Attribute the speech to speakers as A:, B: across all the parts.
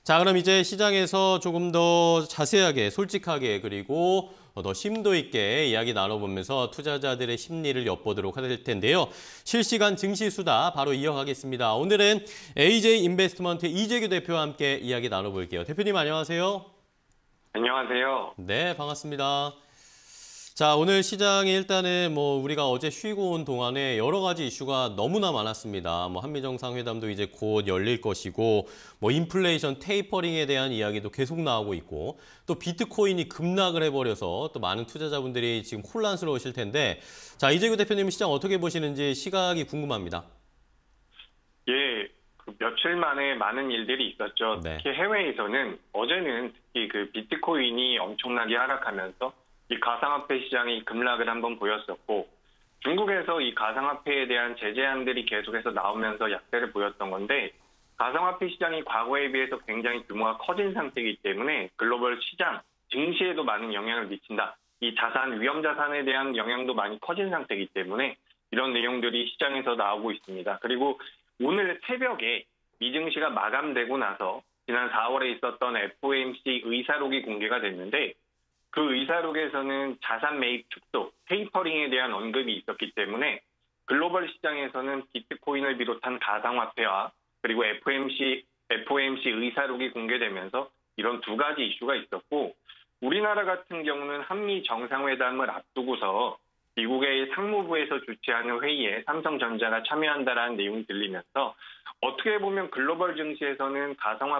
A: 자, 그럼 이제 시장에서 조금 더 자세하게, 솔직하게, 그리고 더 심도 있게 이야기 나눠보면서 투자자들의 심리를 엿보도록 할 텐데요. 실시간 증시 수다 바로 이어가겠습니다. 오늘은 AJ 인베스트먼트 이재규 대표와 함께 이야기 나눠볼게요. 대표님 안녕하세요.
B: 안녕하세요.
A: 네, 반갑습니다. 자, 오늘 시장에 일단은 우리가 어제 쉬고 온 동안에 여러 가지 이슈가 너무나 많았습니다. 한미 정상회담도 이제 곧 열릴 것이고, 인플레이션 테이퍼링에 대한 이야기도 계속 나오고 있고, 또 비트코인이 급락을 해버려서 또 많은 투자자분들이 지금 혼란스러우실 텐데, 자, 이재규 대표님 시장 어떻게 보시는지 시각이 궁금합니다.
B: 예, 며칠 만에 많은 일들이 있었죠.
A: 네.
B: 특히 해외에서는 어제는 특히 비트코인이 엄청나게 하락하면서 이 가상화폐 시장이 급락을 한번 보였었고, 중국에서 이 가상화폐에 대한 제재안들이 계속해서 나오면서 약세를 보였던 건데, 가상화폐 시장이 과거에 비해서 굉장히 규모가 커진 상태이기 때문에 글로벌 시장, 증시에도 많은 영향을 미친다. 이 자산, 위험 자산에 대한 영향도 많이 커진 상태이기 때문에 이런 내용들이 시장에서 나오고 있습니다. 그리고 오늘 새벽에 미증시가 마감되고 나서 지난 4월에 있었던 FOMC 의사록이 공개가 됐는데, 그 의사록에서는 자산 매입 축소, 테이퍼링에 대한 언급이 있었기 때문에 글로벌 시장에서는 비트코인을 비롯한 가상화폐와 그리고 FOMC 의사록이 공개되면서 이런 두 가지 이슈가 있었고, 우리나라 같은 경우는 한미 정상회담을 앞두고서 미국의 상무부에서 주최하는 회의에 삼성전자가 참여한다라는 내용이 들리면서 어떻게 보면 글로벌 증시에서는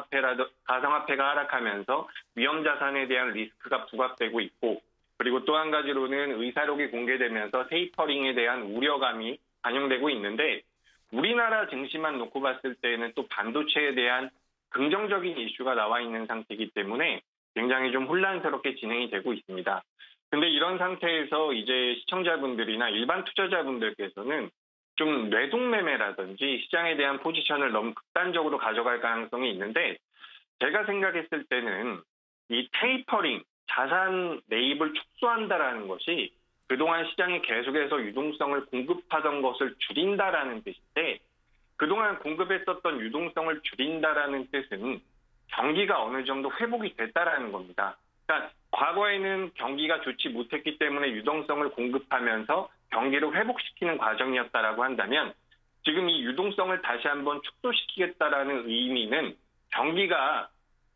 B: 가상화폐가 하락하면서 위험자산에 대한 리스크가 부각되고 있고, 그리고 또 한 가지로는 의사록이 공개되면서 테이퍼링에 대한 우려감이 반영되고 있는데, 우리나라 증시만 놓고 봤을 때는 또 반도체에 대한 긍정적인 이슈가 나와 있는 상태이기 때문에 굉장히 좀 혼란스럽게 진행이 되고 있습니다. 근데 이런 상태에서 이제 시청자분들이나 일반 투자자분들께서는 좀 뇌동매매라든지 시장에 대한 포지션을 너무 극단적으로 가져갈 가능성이 있는데, 제가 생각했을 때는 이 테이퍼링, 자산 매입을 축소한다라는 것이 그동안 시장에 계속해서 유동성을 공급하던 것을 줄인다라는 뜻인데, 그동안 공급했었던 유동성을 줄인다라는 뜻은 경기가 어느 정도 회복이 됐다라는 겁니다. 그러니까 과거에는 경기가 좋지 못했기 때문에 유동성을 공급하면서 경기를 회복시키는 과정이었다라고 한다면, 지금 이 유동성을 다시 한번 축소시키겠다라는 의미는 경기가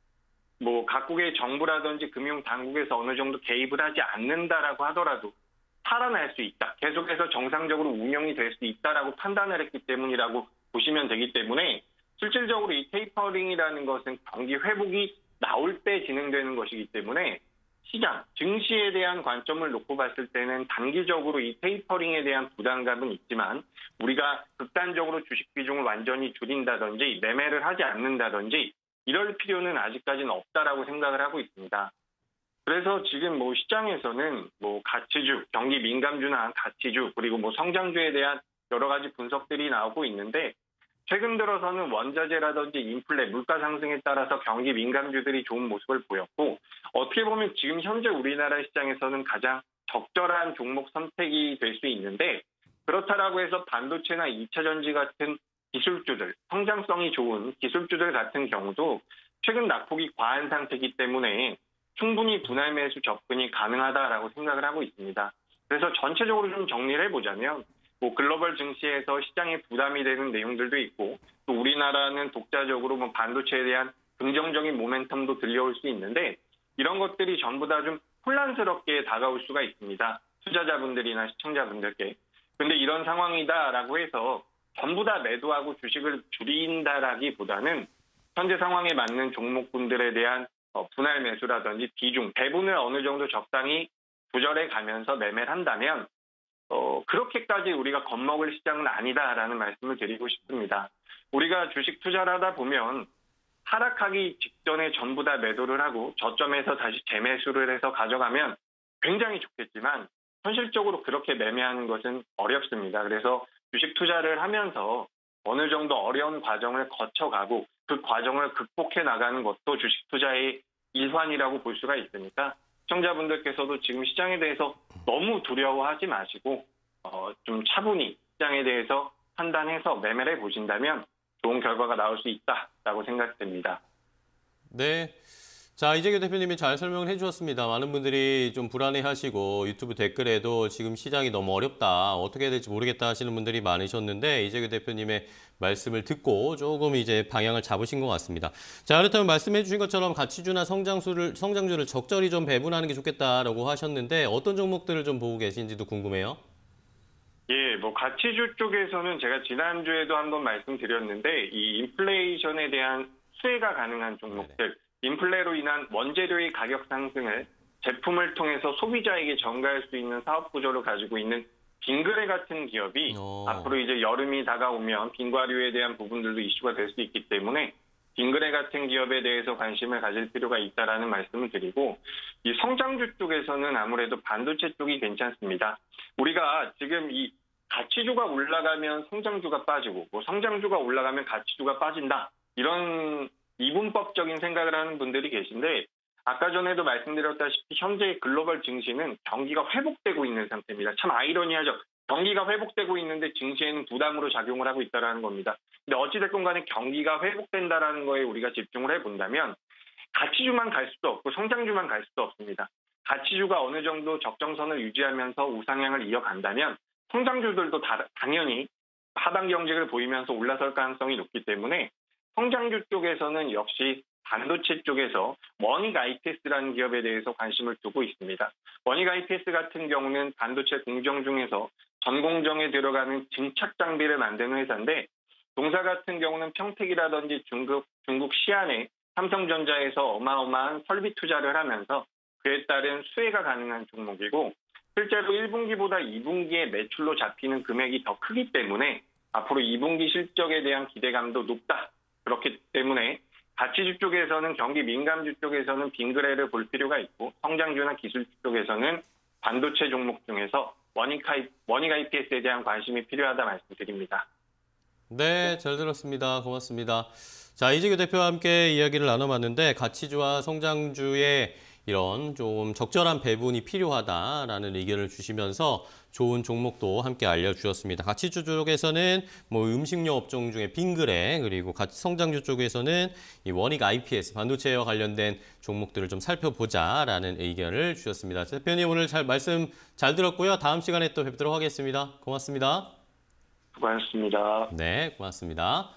B: 각국의 정부라든지 금융 당국에서 어느 정도 개입을 하지 않는다라고 하더라도 살아날 수 있다, 계속해서 정상적으로 운영이 될 수 있다라고 판단을 했기 때문이라고 보시면 되기 때문에, 실질적으로 이 테이퍼링이라는 것은 경기 회복이 나올 때 진행되는 것이기 때문에 시장, 증시에 대한 관점을 놓고 봤을 때는 단기적으로 이 테이퍼링에 대한 부담감은 있지만, 우리가 극단적으로 주식 비중을 완전히 줄인다든지 매매를 하지 않는다든지 이럴 필요는 아직까지는 없다라고 생각을 하고 있습니다. 그래서 지금 시장에서는 가치주, 경기 민감주나 가치주, 그리고 성장주에 대한 여러 가지 분석들이 나오고 있는데, 최근 들어서는 원자재라든지 인플레, 물가 상승에 따라서 경기 민감주들이 좋은 모습을 보였고, 어떻게 보면 지금 현재 우리나라 시장에서는 가장 적절한 종목 선택이 될 수 있는데, 그렇다라고 해서 반도체나 2차 전지 같은 기술주들, 성장성이 좋은 기술주들 같은 경우도 최근 낙폭이 과한 상태이기 때문에 충분히 분할 매수 접근이 가능하다라고 생각을 하고 있습니다. 그래서 전체적으로 좀 정리를 해보자면, 글로벌 증시에서 시장에 부담이 되는 내용들도 있고, 또 우리나라는 독자적으로 반도체에 대한 긍정적인 모멘텀도 들려올 수 있는데, 이런 것들이 전부 다 좀 혼란스럽게 다가올 수가 있습니다. 투자자분들이나 시청자분들께. 근데 이런 상황이다라고 해서 전부 다 매도하고 주식을 줄인다라기보다는 현재 상황에 맞는 종목군들에 대한 분할 매수라든지 비중, 배분을 어느 정도 적당히 조절해 가면서 매매를 한다면 그렇게까지 우리가 겁먹을 시장은 아니다라는 말씀을 드리고 싶습니다. 우리가 주식 투자를 하다 보면 하락하기 직전에 전부 다 매도를 하고 저점에서 다시 재매수를 해서 가져가면 굉장히 좋겠지만, 현실적으로 그렇게 매매하는 것은 어렵습니다. 그래서 주식 투자를 하면서 어느 정도 어려운 과정을 거쳐가고 그 과정을 극복해 나가는 것도 주식 투자의 일환이라고 볼 수가 있으니까, 시청자분들께서도 지금 시장에 대해서 너무 두려워하지 마시고 좀 차분히 시장에 대해서 판단해서 매매를 해보신다면 좋은 결과가 나올 수 있다라고 생각됩니다.
A: 네. 자, 이재규 대표님이 잘 설명을 해주셨습니다. 많은 분들이 좀 불안해하시고 유튜브 댓글에도 지금 시장이 너무 어렵다, 어떻게 해야 될지 모르겠다 하시는 분들이 많으셨는데 이재규 대표님의 말씀을 듣고 조금 이제 방향을 잡으신 것 같습니다. 자, 그렇다면 말씀해 주신 것처럼 가치주나 성장주를 적절히 좀 배분하는 게 좋겠다라고 하셨는데 어떤 종목들을 좀 보고 계신지도 궁금해요.
B: 예, 뭐 가치주 쪽에서는 제가 지난주에도 한번 말씀드렸는데 이 인플레이션에 대한 수혜가 가능한 종목들, 인플레로 인한 원재료의 가격 상승을 제품을 통해서 소비자에게 전가할 수 있는 사업 구조를 가지고 있는 빙그레 같은 기업이 앞으로 이제 여름이 다가오면 빙과류에 대한 부분들도 이슈가 될 수 있기 때문에 빙그레 같은 기업에 대해서 관심을 가질 필요가 있다라는 말씀을 드리고, 이 성장주 쪽에서는 아무래도 반도체 쪽이 괜찮습니다. 우리가 지금 이 가치주가 올라가면 성장주가 빠지고 뭐 성장주가 올라가면 가치주가 빠진다, 이런 이분법적인 생각을 하는 분들이 계신데, 아까 전에도 말씀드렸다시피 현재 글로벌 증시는 경기가 회복되고 있는 상태입니다. 참 아이러니하죠. 경기가 회복되고 있는데 증시에는 부담으로 작용을 하고 있다는 겁니다. 근데 어찌됐건 간에 경기가 회복된다라는 거에 우리가 집중을 해본다면 가치주만 갈 수도 없고 성장주만 갈 수도 없습니다. 가치주가 어느 정도 적정선을 유지하면서 우상향을 이어간다면 성장주들도 당연히 하방 경직을 보이면서 올라설 가능성이 높기 때문에 성장주 쪽에서는 역시 반도체 쪽에서 원익 IPS라는 기업에 대해서 관심을 두고 있습니다. 원익 IPS 같은 경우는 반도체 공정 중에서 전 공정에 들어가는 증착 장비를 만드는 회사인데, 동사 같은 경우는 평택이라든지 중국 시안에 삼성전자에서 어마어마한 설비 투자를 하면서 그에 따른 수혜가 가능한 종목이고, 실제로 1분기보다 2분기에 매출로 잡히는 금액이 더 크기 때문에 앞으로 2분기 실적에 대한 기대감도 높다. 그렇기 때문에 가치주 쪽에서는 경기 민감주 쪽에서는 빙그레를 볼 필요가 있고, 성장주나 기술주 쪽에서는 반도체 종목 중에서 원익 IPS에 대한 관심이 필요하다 말씀드립니다.
A: 네, 잘 들었습니다. 고맙습니다. 자, 이재규 대표와 함께 이야기를 나눠봤는데 가치주와 성장주의 이런 좀 적절한 배분이 필요하다라는 의견을 주시면서 좋은 종목도 함께 알려주셨습니다. 가치주 쪽에서는 뭐 음식료 업종 중에 빙그레, 그리고 성장주 쪽에서는 이 원익 IPS, 반도체와 관련된 종목들을 좀 살펴보자라는 의견을 주셨습니다. 대표님 오늘 말씀 잘 들었고요. 다음 시간에 또 뵙도록 하겠습니다. 고맙습니다.
B: 수고하셨습니다.
A: 네, 고맙습니다.